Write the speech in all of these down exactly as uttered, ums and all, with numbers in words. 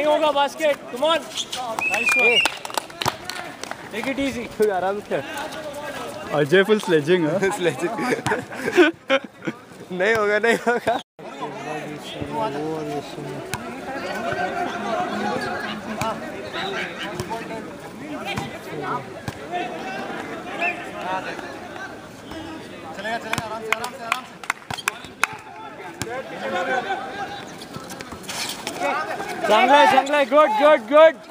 नहीं होगा basket, come on, nice one, take it easy, आराम से। अजय फुल स्लेजिंग है। स्लेजिंग नहीं होगा, नहीं होगा। चलेगा चलेगा, आराम से आराम से आराम से। चांगला है, चांगला है, गुड गुड गुड।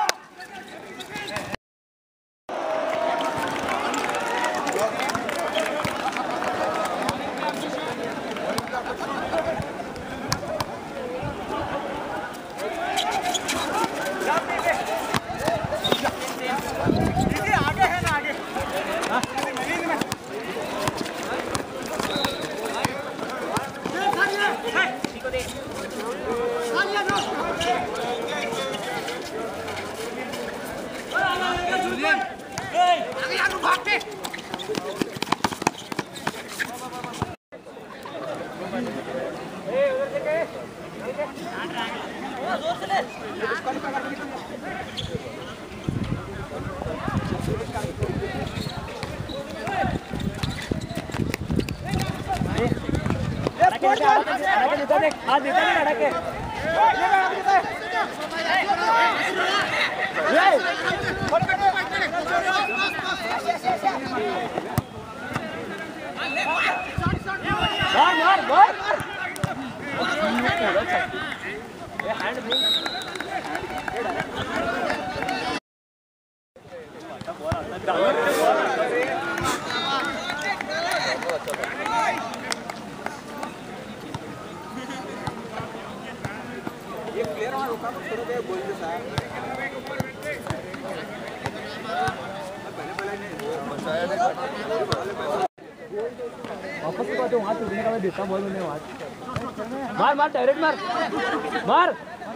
मार मार डायरेक्ट मार मार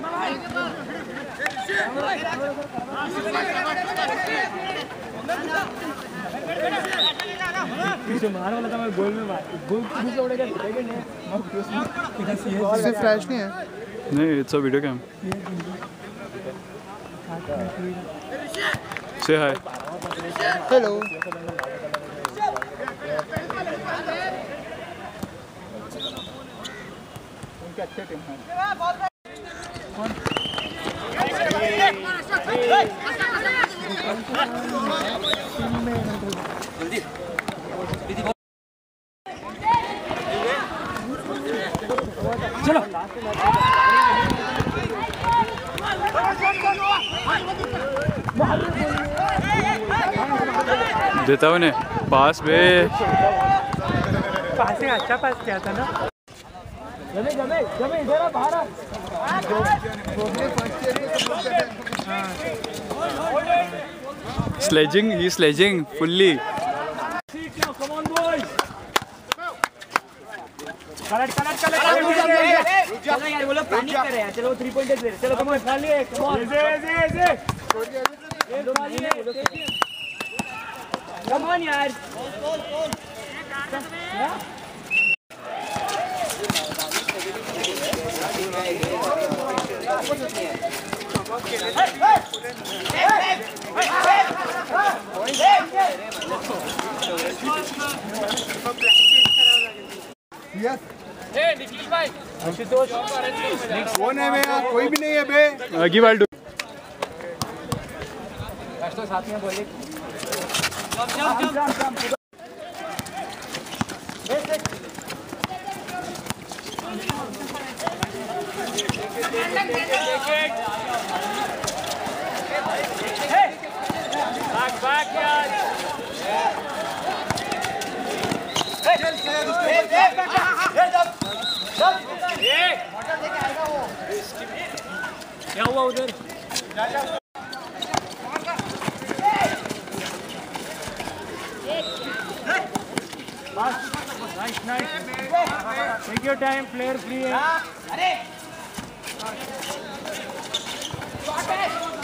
पीछे मार वाला था, मैं गोल में मार गोल पीछे उड़ेगा नहीं। सिर्फ फ्लैश नहीं है, नहीं, इट्स अ वीडियो कैम। से हाय, हेलो। अच्छे टीम है। चलो देता हूँ ने पास पे, पासिंग अच्छा पास किया था ना। जमे जमे जमे इधर आ, बाहर आ। स्लेजिंग, ही sledging fully. Come on boys, correct correct correct. चलो यार, वो लोग पैनिक कर रहे हैं। चलो थ्री पॉइंट दे, चलो कम ऑन, खाली है, कम ऑन, ऐसे ऐसे ऐसे कम ऑन यार। निखिल भाई, कौन है बे? कोई भी नहीं है बे। आगे वाल डू साथ में बोले back back यार। क्या हुआ उधर? Nice, nice. Take your time, player free है।